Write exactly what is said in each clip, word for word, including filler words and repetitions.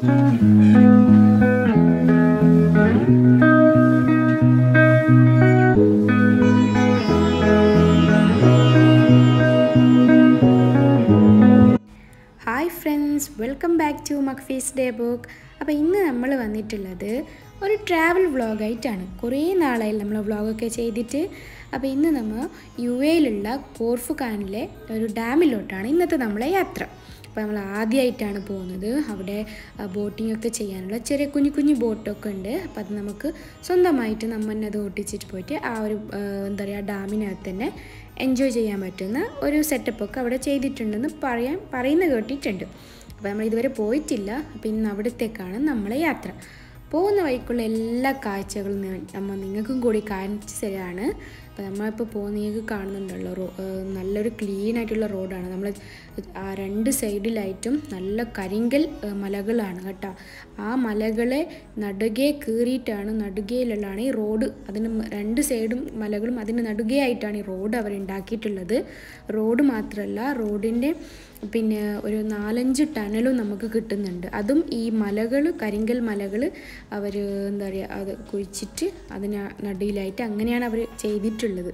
Hi friends, welcome back to MAKFI'S DAYBOOK. അപ്പോൾ ഇന്ന് നമ്മൾ വന്നിട്ടുള്ളത് ഒരു ട്രാവൽ വ്ളോഗായിട്ടാണ്. കുറേ നാളായി നമ്മൾ വ്ളോഗൊക്കെ ചെയ്തിട്ട്. അപ്പോൾ ഇന്ന് നമ്മൾ യു എയിലുള്ള കോർഫുഖാനിലെ ഒരു ഡാമിലോട്ടാണ് ഇന്നത്തെ നമ്മളെ യാത്ര. അപ്പോൾ നമ്മൾ ആദ്യമായിട്ടാണ് പോകുന്നത്. അവിടെ ബോട്ടിംഗ് ഒക്കെ ചെയ്യാനുള്ള ചെറിയ കുഞ്ഞു കുഞ്ഞു ബോട്ടൊക്കെ ഉണ്ട്. അപ്പോൾ അത് നമുക്ക് സ്വന്തമായിട്ട് നമ്മൾ തന്നെ അത് ഓട്ടിച്ചിട്ട് പോയിട്ട് ആ ഒരു എന്താ പറയുക ഡാമിനകത്ത് തന്നെ എൻജോയ് ചെയ്യാൻ പറ്റുന്ന ഒരു സെറ്റപ്പൊക്കെ അവിടെ ചെയ്തിട്ടുണ്ടെന്ന് പറയാൻ പറയുന്ന കേട്ടിട്ടുണ്ട്. അപ്പോൾ നമ്മൾ ഇതുവരെ പോയിട്ടില്ല. അപ്പോൾ ഇന്ന് അവിടത്തേക്കാണ് നമ്മളെ യാത്ര. പോകുന്ന വഴിക്കുള്ള എല്ലാ കാഴ്ചകളും നമ്മൾ നിങ്ങൾക്കും കൂടി കാണിച്ചു തരാണ്. അപ്പോൾ നമ്മളിപ്പോൾ പോകുന്ന നിങ്ങൾക്ക് കാണുന്നുണ്ടല്ലോ റോ നല്ലൊരു ക്ലീൻ ആയിട്ടുള്ള റോഡാണ്. നമ്മൾ ആ രണ്ട് സൈഡിലായിട്ടും നല്ല കരിങ്കൽ മലകളാണ് കേട്ടോ. ആ മലകളെ നടുകെ കീറിയിട്ടാണ് നടുകയിലുള്ളതാണ് ഈ റോഡ്. അതിന് രണ്ട് സൈഡും മലകളും അതിന് നടുകയായിട്ടാണ് ഈ റോഡ് അവരുണ്ടാക്കിയിട്ടുള്ളത്. റോഡ് മാത്രമല്ല, റോഡിൻ്റെ പിന്നെ ഒരു നാലഞ്ച് ടണലും നമുക്ക് കിട്ടുന്നുണ്ട്. അതും ഈ മലകൾ കരിങ്കൽ മലകൾ അവർ എന്താ പറയുക അത് കുഴിച്ചിട്ട് അതിന് നടുവിലായിട്ട് അങ്ങനെയാണ് അവർ ചെയ്തിട്ടുള്ളത്.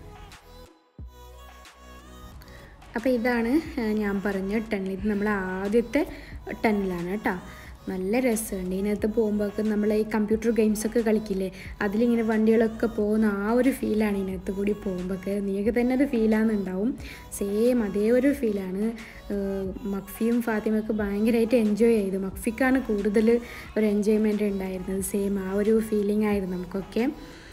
അപ്പോൾ ഇതാണ് ഞാൻ പറഞ്ഞ ടണൽ. ഇത് നമ്മൾ ആദ്യത്തെ ടണലാണ് കേട്ടോ. നല്ല രസമുണ്ട്. ഇതിനകത്ത് പോകുമ്പോഴൊക്കെ നമ്മൾ ഈ കമ്പ്യൂട്ടർ ഗെയിംസൊക്കെ കളിക്കില്ലേ, അതിലിങ്ങനെ വണ്ടികളൊക്കെ പോകുന്ന ആ ഒരു ഫീലാണ് ഇതിനകത്ത് കൂടി പോകുമ്പോഴൊക്കെ. നിങ്ങൾക്ക് തന്നെ അത് ഫീലാണെന്നുണ്ടാവും. സെയിം അതേ ഒരു ഫീലാണ്. മക്ഫിയും ഫാത്തിമയൊക്കെ ഭയങ്കരമായിട്ട് എൻജോയ് ചെയ്തു. മക്ഫിക്കാണ് കൂടുതൽ ഒരു എൻജോയ്മെൻറ്റ് ഉണ്ടായിരുന്നത്. സെയിം ആ ഒരു ഫീലിംഗ് ആയിരുന്നു നമുക്കൊക്കെ.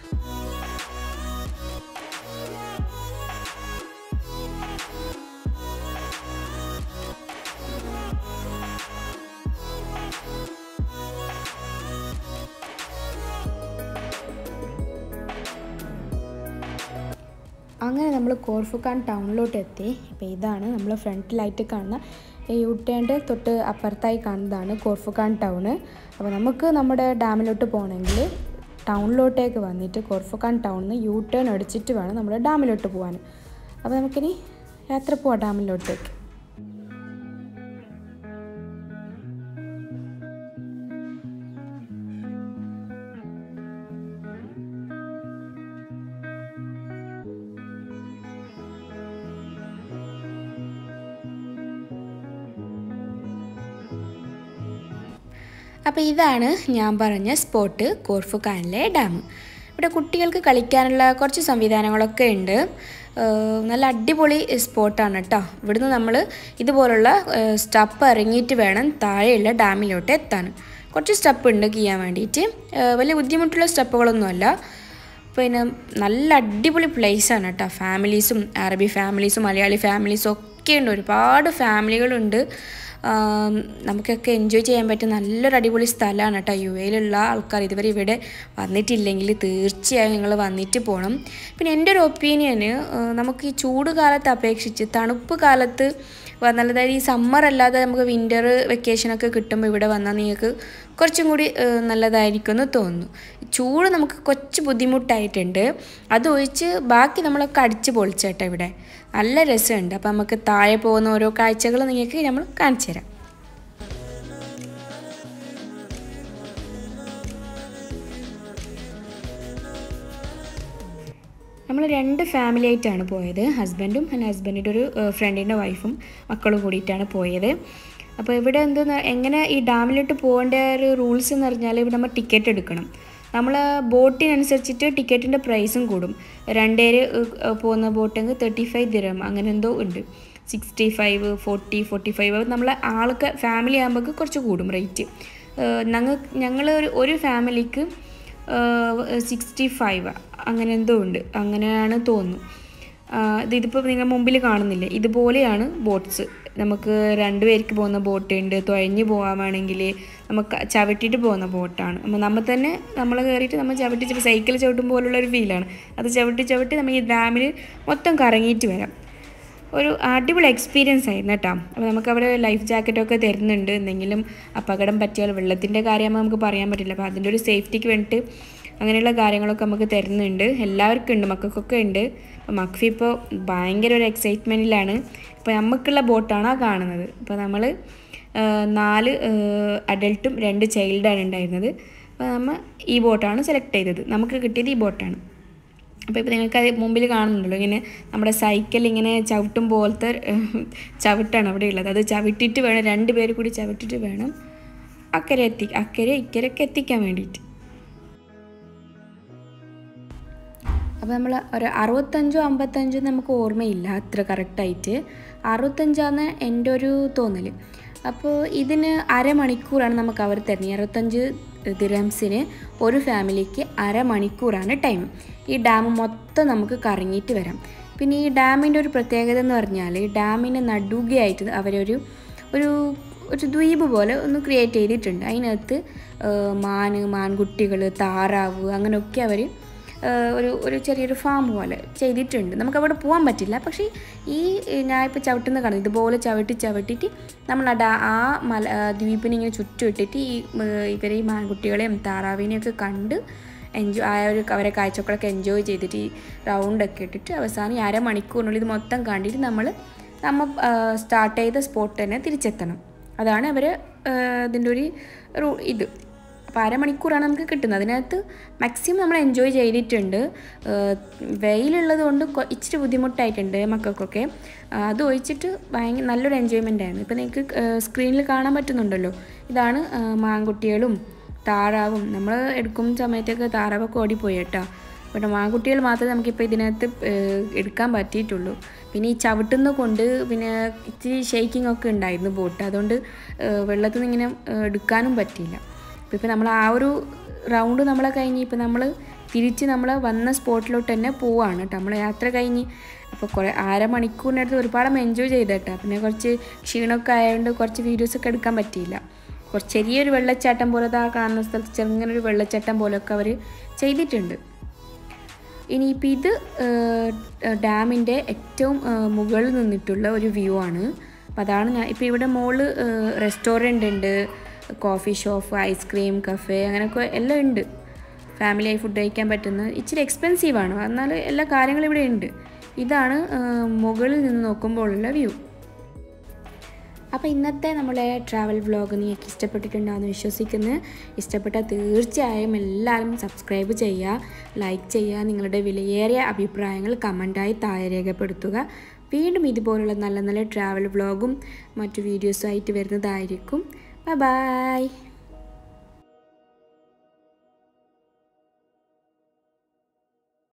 അങ്ങനെ നമ്മൾ കോർഫുഖാൻ ടൗണിലോട്ട് എത്തി. അപ്പോൾ ഇതാണ് നമ്മൾ ഫ്രണ്ടിലായിട്ട് കാണുന്ന യൂട്ടേൻ്റെ തൊട്ട് അപ്പുറത്തായി കാണുന്നതാണ് കോർഫുഖാൻ ടൗണ്. അപ്പോൾ നമുക്ക് നമ്മുടെ ഡാമിലോട്ട് പോകണമെങ്കിൽ ടൗണിലോട്ടേക്ക് വന്നിട്ട് കോർഫുഖാൻ ടൗണിൽ നിന്ന് യൂ ടേൺ അടിച്ചിട്ട് വേണം നമ്മൾ ഡാമിലോട്ട് പോകാൻ. അപ്പോൾ നമുക്കിനി യാത്ര പോവാം ഡാമിലോട്ടേക്ക്. അപ്പോൾ ഇതാണ് ഞാൻ പറഞ്ഞ സ്പോട്ട്, കോർഫുഖാനിലെ ഡാം. ഇവിടെ കുട്ടികൾക്ക് കളിക്കാനുള്ള കുറച്ച് സംവിധാനങ്ങളൊക്കെ ഉണ്ട്. നല്ല അടിപൊളി സ്പോട്ടാണ് കേട്ടോ. ഇവിടുന്ന് നമ്മൾ ഇതുപോലുള്ള സ്റ്റെപ്പ് ഇറങ്ങിയിട്ട് വേണം താഴെയുള്ള ഡാമിലോട്ട് എത്താൻ. കുറച്ച് സ്റ്റെപ്പ് ഉണ്ട് ചെയ്യാൻ വേണ്ടിയിട്ട്. വലിയ ബുദ്ധിമുട്ടുള്ള സ്റ്റെപ്പുകളൊന്നുമല്ല. പിന്നെ നല്ല അടിപൊളി പ്ലേസാണ് കേട്ടോ. ഫാമിലീസും അറബി ഫാമിലീസും മലയാളി ഫാമിലീസും ഒക്കെ ഉണ്ട്. ഒരുപാട് ഫാമിലികളുണ്ട്. നമുക്കൊക്കെ എൻജോയ് ചെയ്യാൻ പറ്റിയ നല്ലൊരു അടിപൊളി സ്ഥലമാണ് കേട്ടോ. യു എയിലുള്ള ആൾക്കാർ ഇതുവരെ ഇവിടെ വന്നിട്ടില്ലെങ്കിൽ തീർച്ചയായും നിങ്ങൾ വന്നിട്ട് പോകണം. പിന്നെ എൻ്റെ ഒരു ഒപ്പീനിയന് നമുക്ക് ഈ ചൂട് കാലത്ത് അപേക്ഷിച്ച് തണുപ്പ് കാലത്ത് വന്നാൽ, അതായത് ഈ സമ്മർ അല്ലാതെ നമുക്ക് വിൻ്റർ വെക്കേഷനൊക്കെ കിട്ടുമ്പോൾ ഇവിടെ വന്നാൽ നിങ്ങൾക്ക് കുറച്ചും കൂടി നല്ലതായിരിക്കും എന്ന് തോന്നുന്നു. ചൂട് നമുക്ക് കുറച്ച് ബുദ്ധിമുട്ടായിട്ടുണ്ട്. അതൊഴിച്ച് ബാക്കി നമ്മളൊക്കെ അടിച്ച് പൊളിച്ചേട്ടാ ഇവിടെ. നല്ല രസമുണ്ട്. അപ്പോൾ നമുക്ക് താഴെ പോകുന്ന ഓരോ കാഴ്ചകൾ നിങ്ങൾക്ക് നമ്മൾ കാണിച്ചു തരാം. നമ്മൾ രണ്ട് ഫാമിലി ആയിട്ടാണ് പോയത്. ഹസ്ബൻഡും എൻ്റെ ഹസ്ബൻഡിൻ്റെ ഒരു ഫ്രണ്ടിൻ്റെ വൈഫും മക്കളും കൂടിയിട്ടാണ് പോയത്. അപ്പോൾ ഇവിടെ എന്താ എങ്ങനെ ഈ ഡാമിലോട്ട് പോകേണ്ട ഒരു റൂൾസ് എന്ന് പറഞ്ഞാൽ ഇവിടെ നമ്മൾ ടിക്കറ്റ് എടുക്കണം. നമ്മൾ ബോട്ടിനനുസരിച്ചിട്ട് ടിക്കറ്റിൻ്റെ പ്രൈസും കൂടും. രണ്ടേര് പോകുന്ന ബോട്ടെങ്കിൽ തേർട്ടി ഫൈവ് ദിർഹം അങ്ങനെ എന്തോ ഉണ്ട്. Sixty five forty forty five നമ്മൾ ആൾക്ക് ഫാമിലി ആകുമ്പോൾ കുറച്ച് കൂടും റേറ്റ്. ഞങ്ങൾ ഞങ്ങൾ ഒരു ഒരു ഫാമിലിക്ക് സിക്സ്റ്റി ഫൈവ് അങ്ങനെ എന്തോ ഉണ്ട്, അങ്ങനെയാണ് തോന്നുന്നു. ഇതിപ്പോൾ നിങ്ങൾ മുമ്പിൽ കാണുന്നില്ലേ, ഇതുപോലെയാണ് ബോട്ട്സ്. നമുക്ക് രണ്ട് പേർക്ക് പോകുന്ന ബോട്ടുണ്ട്, തുഴഞ്ഞ് പോകാമെങ്കിൽ നമുക്ക് ചവിട്ടിയിട്ട് പോകുന്ന ബോട്ടാണ്. അപ്പോൾ നമ്മൾ തന്നെ നമ്മൾ കയറിയിട്ട് നമ്മൾ ചവിട്ടി സൈക്കിൾ ചവിട്ടും പോലുള്ളൊരു ഫീലാണ്. അത് ചവിട്ടി ചവിട്ടി നമ്മൾ ഈ ഡാമിൽ മൊത്തം കറങ്ങിയിട്ട് വരാം. ഒരു അടിപൊളി എക്സ്പീരിയൻസ് ആയിരുന്നു കേട്ടോ. അപ്പോൾ നമുക്കവിടെ ലൈഫ് ജാക്കറ്റൊക്കെ തരുന്നുണ്ട്. എന്തെങ്കിലും അപകടം പറ്റിയാൽ, വെള്ളത്തിൻ്റെ കാര്യമാകുമ്പോൾ നമുക്ക് പറയാൻ പറ്റില്ല. അപ്പോൾ അതിൻ്റെ ഒരു സേഫ്റ്റിക്ക് വേണ്ടിയിട്ട് അങ്ങനെയുള്ള കാര്യങ്ങളൊക്കെ നമുക്ക് തരുന്നുണ്ട്. എല്ലാവർക്കും ഉണ്ട്, മക്കൾക്കൊക്കെ ഉണ്ട്. അപ്പോൾ മക്ഫി ഇപ്പോൾ ഭയങ്കര ഒരു എക്സൈറ്റ്മെൻറ്റിലാണ്. ഇപ്പോൾ നമുക്കുള്ള ബോട്ടാണ് ആ കാണുന്നത്. അപ്പോൾ നമ്മൾ നാല് അഡൽട്ടും രണ്ട് ചൈൽഡാണ് ഉണ്ടായിരുന്നത്. അപ്പോൾ നമ്മൾ ഈ ബോട്ടാണ് സെലക്ട് ചെയ്തത്. നമുക്ക് കിട്ടിയത് ഈ ബോട്ടാണ്. അപ്പോൾ ഇപ്പോൾ നിങ്ങൾക്ക് അത് മുമ്പിൽ കാണുന്നുണ്ടല്ലോ, ഇങ്ങനെ നമ്മുടെ സൈക്കിൾ ഇങ്ങനെ ചവിട്ടും പോലത്തെ ചവിട്ടാണ് അവിടെ ഉള്ളത്. അത് ചവിട്ടിയിട്ട് വേണം, രണ്ട് പേര് കൂടി ചവിട്ടിയിട്ട് വേണം അക്കരെ എത്തി അക്കരെ ഇക്കരൊക്കെ എത്തിക്കാൻ വേണ്ടിയിട്ട്. അപ്പോൾ നമ്മൾ ഒരു അറുപത്തഞ്ചോ അമ്പത്തഞ്ചോ നമുക്ക് ഓർമ്മയില്ല അത്ര കറക്റ്റായിട്ട്. അറുപത്തഞ്ചാണ് എൻ്റെ ഒരു തോന്നൽ. അപ്പോൾ ഇതിന് അരമണിക്കൂറാണ് നമുക്ക് അവർ തരുന്നത്. അറുപത്തഞ്ച് ദിർഹംസിന് ഒരു ഫാമിലിക്ക് അരമണിക്കൂറാണ് ടൈം. ഈ ഡാം മൊത്തം നമുക്ക് കറങ്ങിയിട്ട് വരാം. പിന്നെ ഈ ഡാമിൻ്റെ ഒരു പ്രത്യേകത എന്ന് പറഞ്ഞാൽ, ഡാമിന് നടുകയായിട്ട് അവരൊരു ഒരു ഒരു ദ്വീപ് പോലെ ഒന്ന് ക്രിയേറ്റ് ചെയ്തിട്ടുണ്ട്. അതിനകത്ത് മാൻ, മാൻകുട്ടികൾ, താറാവ് അങ്ങനെയൊക്കെ അവർ ഒരു ഒരു ചെറിയൊരു ഫാം പോലെ ചെയ്തിട്ടുണ്ട്. നമുക്കവിടെ പോകാൻ പറ്റില്ല. പക്ഷേ ഈ ഞാൻ ഇപ്പോൾ ചവിട്ടുന്ന കാണുന്നത് ഇതുപോലെ ചവിട്ടി ചവിട്ടിയിട്ട് നമ്മൾ ആ ഡാ ആ മല ദ്വീപിനെ ഇങ്ങനെ ചുറ്റുമിട്ടിട്ട് ഈ ഇവരെ ഈ മാൻകുട്ടികളെയും താറാവിനെയൊക്കെ കണ്ട് എൻജോയ് ആ ഒരു അവരെ കാഴ്ചകളൊക്കെ എൻജോയ് ചെയ്തിട്ട് ഈ റൗണ്ടൊക്കെ ഇട്ടിട്ട് അവസാനം ഈ അരമണിക്കൂറിനുള്ളിൽ ഇത് മൊത്തം കണ്ടിട്ട് നമ്മൾ നമ്മൾ സ്റ്റാർട്ട് ചെയ്ത സ്പോട്ട് തന്നെ തിരിച്ചെത്തണം. അതാണ് അവർ ഇതിൻ്റെ ഒരു ഇത്. അപ്പോൾ അരമണിക്കൂറാണ് നമുക്ക് കിട്ടുന്നത്. അതിനകത്ത് മാക്സിമം നമ്മൾ എൻജോയ് ചെയ്തിട്ടുണ്ട്. വെയിലുള്ളത് കൊണ്ട് ഇച്ചിരി ബുദ്ധിമുട്ടായിട്ടുണ്ട് മക്കൾക്കൊക്കെ. അത് ഒഴിച്ചിട്ട് ഭയങ്കര നല്ലൊരു എൻജോയ്മെൻ്റ് ആയിരുന്നു. ഇപ്പോൾ നിങ്ങൾക്ക് സ്ക്രീനിൽ കാണാൻ പറ്റുന്നുണ്ടല്ലോ, ഇതാണ് മാൻകുട്ടികളും താറാവും. നമ്മൾ എടുക്കുന്ന സമയത്തൊക്കെ താറാവൊക്കെ ഓടിപ്പോയി കേട്ടോ. പിന്നെ മാൻകുട്ടികൾ മാത്രമേ നമുക്കിപ്പോൾ ഇതിനകത്ത് എടുക്കാൻ പറ്റിയിട്ടുള്ളൂ. പിന്നെ ഈ ചവിട്ടുന്ന കൊണ്ട് പിന്നെ ഇച്ചിരി ഷെയ്ക്കിംഗ് ഒക്കെ ഉണ്ടായിരുന്നു ബോട്ട്. അതുകൊണ്ട് വെള്ളത്തിൽ നിന്ന് ഇങ്ങനെ എടുക്കാനും പറ്റിയില്ല. അപ്പോൾ ഇപ്പോൾ നമ്മൾ ആ ഒരു റൗണ്ട് നമ്മളെ കഴിഞ്ഞ് ഇപ്പോൾ നമ്മൾ തിരിച്ച് നമ്മൾ വന്ന സ്പോട്ടിലോട്ട് തന്നെ പോവാണ് കേട്ടോ. നമ്മൾ യാത്ര കഴിഞ്ഞ് അപ്പോൾ കുറേ അരമണിക്കൂറിനടുത്ത് ഒരുപാട് എൻജോയ് ചെയ്ത് കേട്ടോ. പിന്നെ കുറച്ച് ക്ഷീണമൊക്കെ ആയതുകൊണ്ട് കുറച്ച് വീഡിയോസൊക്കെ എടുക്കാൻ പറ്റിയില്ല. കുറച്ച് ചെറിയൊരു വെള്ളച്ചാട്ടം പോലെ ആ കാണുന്ന സ്ഥലത്ത് ചെറുങ്ങനൊരു വെള്ളച്ചാട്ടം പോലെയൊക്കെ അവർ ചെയ്തിട്ടുണ്ട്. ഇനിയിപ്പോൾ ഇത് ഡാമിൻ്റെ ഏറ്റവും മുകളിൽ നിന്നിട്ടുള്ള ഒരു വ്യൂ ആണ്. അപ്പോൾ അതാണ് ഞാൻ ഇപ്പോൾ ഇവിടെ മുകളിൽ റെസ്റ്റോറൻ്റ് ഉണ്ട്, കോഫി ഷോപ്പ്, ഐസ്ക്രീം കഫേ അങ്ങനെയൊക്കെ എല്ലാം ഉണ്ട്. ഫാമിലിയായി ഫുഡ് കഴിക്കാൻ പറ്റുന്ന, ഇച്ചിരി എക്സ്പെൻസീവാണ്, എന്നാൽ എല്ലാ കാര്യങ്ങളും ഇവിടെ ഉണ്ട്. ഇതാണ് മുകളിൽ നിന്ന് നോക്കുമ്പോഴുള്ള വ്യൂ. അപ്പോൾ ഇന്നത്തെ നമ്മുടെ ട്രാവൽ വ്ലോഗ് നിങ്ങൾക്ക് ഇഷ്ടപ്പെട്ടിട്ടുണ്ടാകുമെന്ന് വിശ്വസിക്കുന്നു. ഇഷ്ടപ്പെട്ടാൽ തീർച്ചയായും എല്ലാവരും സബ്സ്ക്രൈബ് ചെയ്യുക, ലൈക്ക് ചെയ്യുക, നിങ്ങളുടെ വിലയേറിയ അഭിപ്രായങ്ങൾ കമൻറ്റായി താഴെ രേഖപ്പെടുത്തുക. വീണ്ടും ഇതുപോലുള്ള നല്ല നല്ല ട്രാവൽ വ്ലോഗും മറ്റു വീഡിയോസും ആയിട്ട് വരുന്നതായിരിക്കും. Bye by.